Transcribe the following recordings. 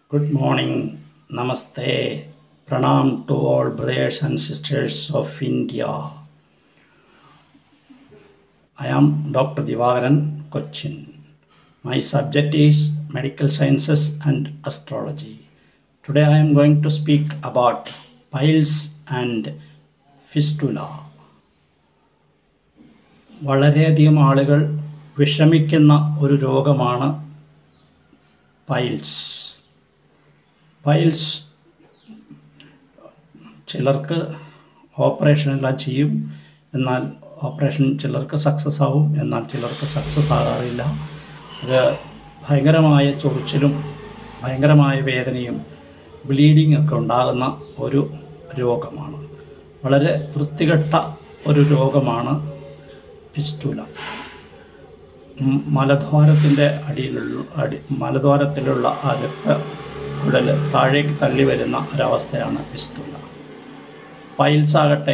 Good morning, Namaste, Pranam to all brothers and sisters of India. I am Dr. Divagaran, Cochin. My subject is Medical Sciences and Astrology. Today I am going to speak about piles and fistula. വളരെയധികം ആളുകൾ വിഷമിക്കുന്ന ഒരു രോഗമാണ് piles. Piles ചിലർക്ക് ഓപ്പറേഷനെല്ലാം ചെയ്യും, എന്നാൽ operation ചിലർക്ക് success ആവും, എന്നാൽ ചിലർക്ക് സക്സസ് ആകാറില്ല. അത് ഭയങ്കരമായ ചൊറിച്ചിലും ഭയങ്കരമായ വേദനയും ബ്ലീഡിംഗ് ഒക്കെ ഉണ്ടാകുന്ന ഒരു രോഗമാണ്. വളരെ വൃത്തികെട്ട ഒരു രോഗമാണ് ഫിസ്റ്റുല. മലദ്വാരത്തിലുള്ള ആ രക്തക്കുഴൽ താഴേക്ക് തള്ളി വരുന്ന ഒരവസ്ഥയാണ് ഫിസ്റ്റുല. പൈൽസ് ആകട്ടെ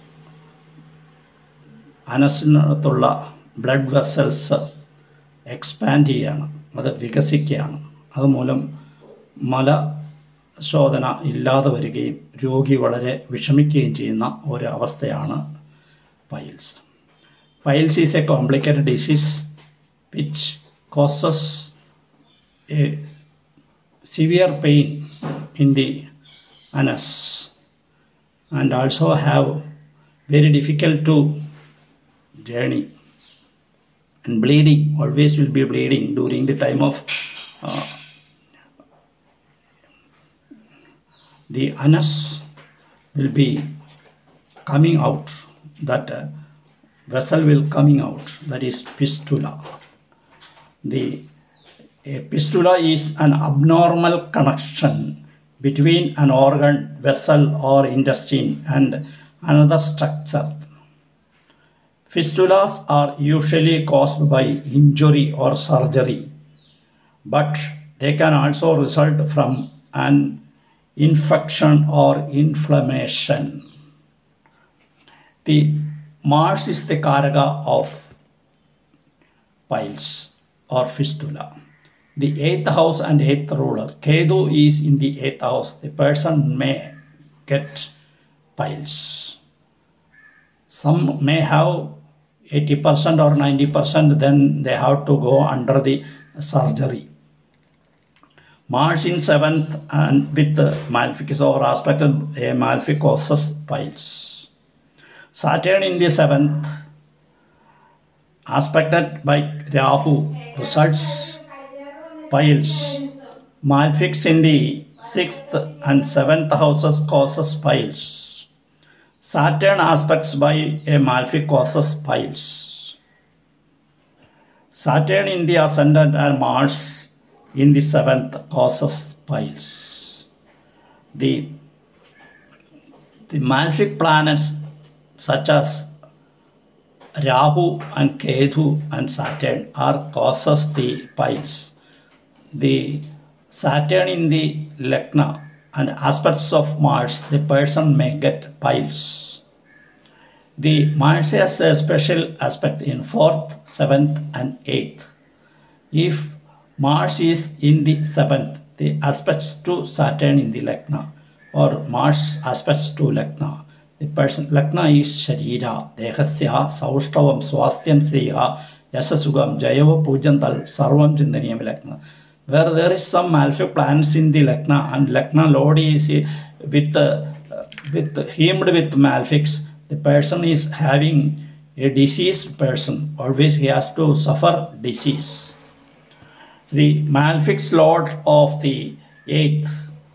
അനസിനകത്തുള്ള ബ്ലഡ് വെസൽസ് എക്സ്പാൻഡ് ചെയ്യുകയാണ്, അത് വികസിക്കുകയാണ്. അതുമൂലം മലശോധന ഇല്ലാതെ വരികയും രോഗി വളരെ വിഷമിക്കുകയും ചെയ്യുന്ന ഒരവസ്ഥയാണ് piles. Piles is a complicated disease which causes a severe pain in the anus and also have very difficult to journey, and bleeding, always will be bleeding during the time of the anus will be coming out, that vessel will coming out, that is fistula. A fistula is an abnormal connection between an organ, vessel or intestine and another structure. Fistulas are usually caused by injury or surgery, but they can also result from an infection or inflammation. The Mars is the Karaka of piles or fistula. The 8th house and 8th ruler, Ketu, is in the 8th house. The person may get piles. Some may have 80% or 90%, then they have to go under the surgery. Mars in 7th and with malefic or aspected, a malefic causes piles. Saturn in the 7th, aspected by Rahu, results piles. Malefics in the 6th and 7th houses causes piles. Saturn aspects by a malefic causes piles. Saturn in the ascendant and Mars in the 7th causes piles. The malefic planets such as Rahu and Ketu and Saturn are causes the piles. The Saturn in the Lagna and aspects of Mars, the person may get piles. The Mars has a special aspect in 4th, 7th and 8th. If Mars is in the 7th, the aspects to Saturn in the Lagna or Mars aspects to Lagna, the person Lagna is Sharira, Dehasya, Saushtavam, Swastyam Sriha, Yasasugam, Jayava Pujantal, Sarvam Chindaniyam Lagna. Where there is some malefic planets in the Lagna and Lagna Lord is with hemmed with malefics, the person is having a diseased person. Always he has to suffer disease. The malefics Lord of the 8th,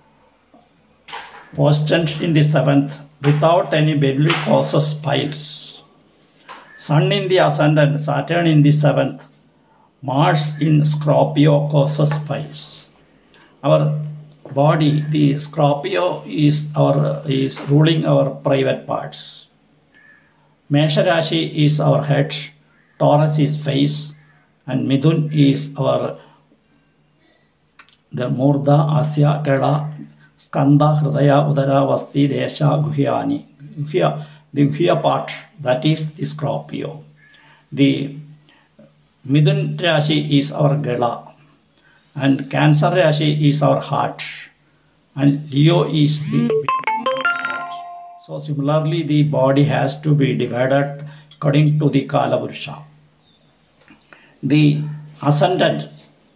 postent in the 7th, without any bodily causes piles. Sun in the ascendant, Saturn in the 7th, Mars in Scorpio causes piles. Our body, the Scorpio is ruling our private parts. Mesha Rashi is our head, Taurus is face, and Midhun is the Murda, Asya, Gada, Skanda, Hridaya, Udara, Vasti, Desha, Guhyani. The Guhya part, that is the Scorpio. The Midhun Rashi is our Gala, and Cancer Rashi is our heart, and Leo is the heart. So similarly, the body has to be divided according to the Kalapursha. The ascendant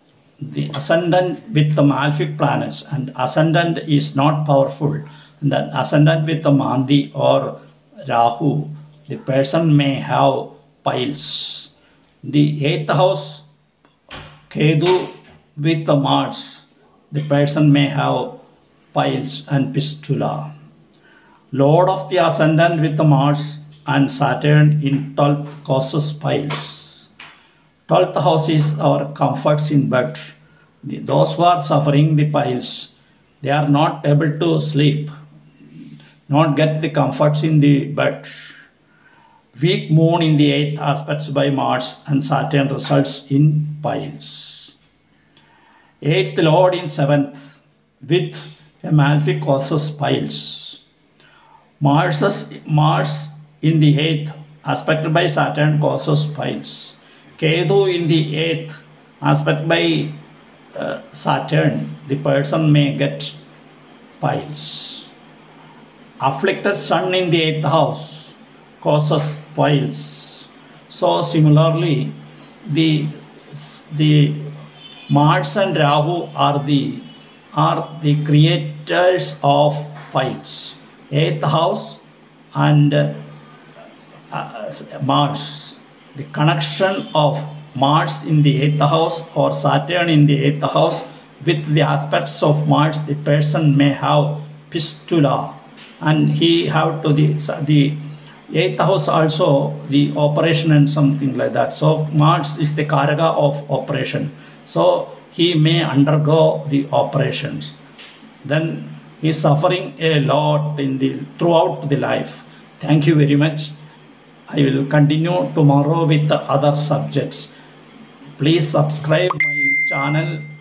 with the malefic planets, and ascendant is not powerful, and then ascendant with the Mandi or Rahu, the person may have piles. The 8th house Ketu with the Mars, the person may have piles and fistula. Lord of the ascendant with the Mars and Saturn in 12th causes piles. 12th house is our comforts in bed. Those who are suffering the piles, they are not able to sleep, not get the comforts in the bed. Weak moon in the 8th aspects by Mars and Saturn results in piles. 8th Lord in 7th with a malefic causes piles. Mars in the 8th aspected by Saturn causes piles. Ketu in the 8th aspect by Saturn, the person may get piles. Afflicted Sun in the 8th house causes piles. So similarly, the Mars and Rahu are the creators of piles. 8th house and Mars. The connection of Mars in the 8th house or Saturn in the 8th house with the aspects of Mars, the person may have fistula, and he have to the 8th house also the operation and something like that. So Mars is the karaka of operation. So he may undergo the operations. Then he is suffering a lot throughout the life. Thank you very much. I will continue tomorrow with the other subjects. Please subscribe my channel